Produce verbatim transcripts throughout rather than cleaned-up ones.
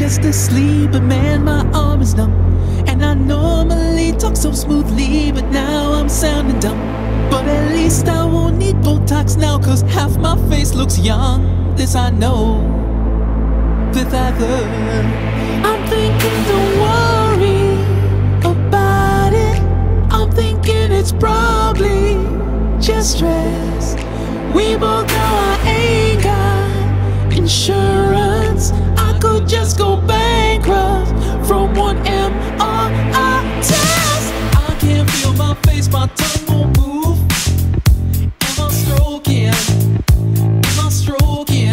fast asleep, but man, my arm is numb. And I normally talk so smoothly, but now I'm sounding dumb. But at least I won't need Botox now, cause half my face looks young. This I know, Fifth Avenue. I'm thinking, don't worry about it. I'm thinking it's probably just stress. We both know I ain't got insurance. I could just go bankrupt from one M R I test. I can't feel my face, my tongue won't move. Am I stroking? Am I stroking?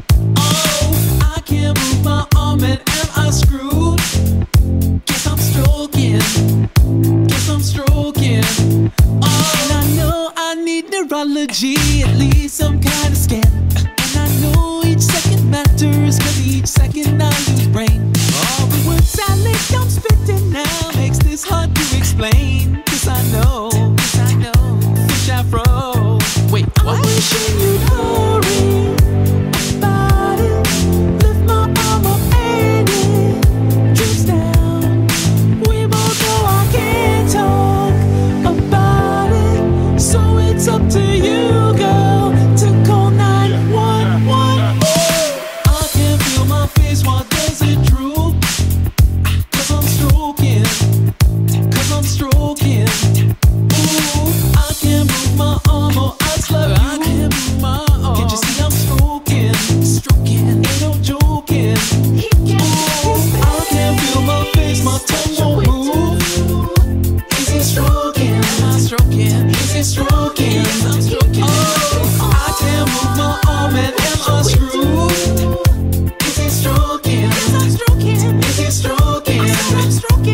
Oh, I can't move my arm, and am I screwed? Guess I'm stroking. Guess I'm stroking. Oh, and I know I need neurology, at least some kind of scan. And I know each second matters, cause each second I lose brain. All the words I lick, I'm spitting now, makes this hard to explain. Cause I know, cause I know, fish afro. Wait, what? I'm wishing you'd hurry about it. Lift my arm up and it drips down. We both know I can't talk about it, so it's up to you, girl, to call nine one one. I can feel my face, why does it droop? Cause I'm stroking, cause I'm stroking. Ooh, I can't move my arm or I slap you. I can't move my arm. Can't you see I'm stroking, stroking, ain't no joking. Ooh, I can't feel my face, my tongue won't move. Is he stroking? Am I stroking? Is he stroking? I'm stroking. Oh, I can't move my arm, and am I screwed? Is he stroking? Yes, I'm stroking. Is he stroking? I said I'm stroking.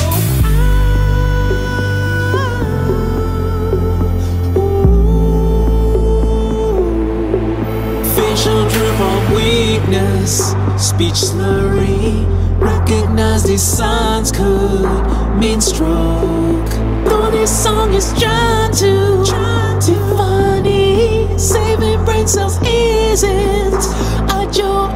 Facial droop of weakness, speech slurry. Recognize these signs could mean stroke. Though this song is trying to be funny, saving brain cells isn't a joke.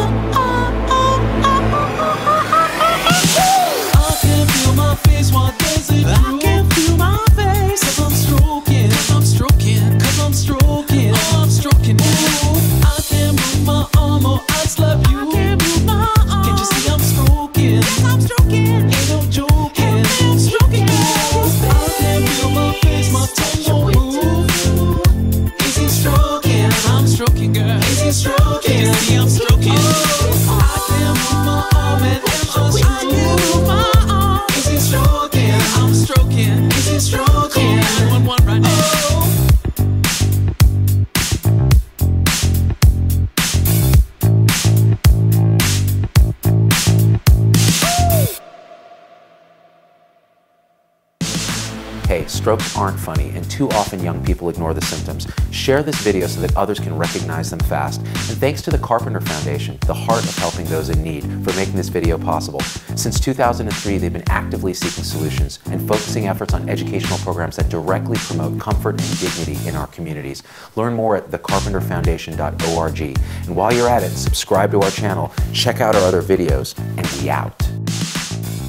I can feel my face, why does it droop? I can feel my face, cause I'm stroking, cause I'm stroking, cause I'm stroking, oh, I'm stroking. Ooh, I can't move my arm or I slap you. I can't move my arm. Can't you see I'm stroking? Yes, I'm stroking. Ain't no joking. Hey, I'm stroking. Ooh, I can't feel my face, my tongue won't move. Is he stroking? I'm stroking, girl. Is he stroking? Can you see I'm stroking? Oh, I can't move my arm, and am I screwed? I can't move my arm. Is he stroking? I'm stroking. Is he stroking? nine one one right now. Oh. Hey, strokes aren't funny, and too often young people ignore the symptoms. Share this video so that others can recognize them fast. And thanks to the Carpenter Foundation, the heart of helping those in need, for making this video possible. Since two thousand three, they've been actively seeking solutions and focusing efforts on educational programs that directly promote comfort and dignity in our communities. Learn more at the carpenter foundation dot org. And while you're at it, subscribe to our channel, check out our other videos, and we out.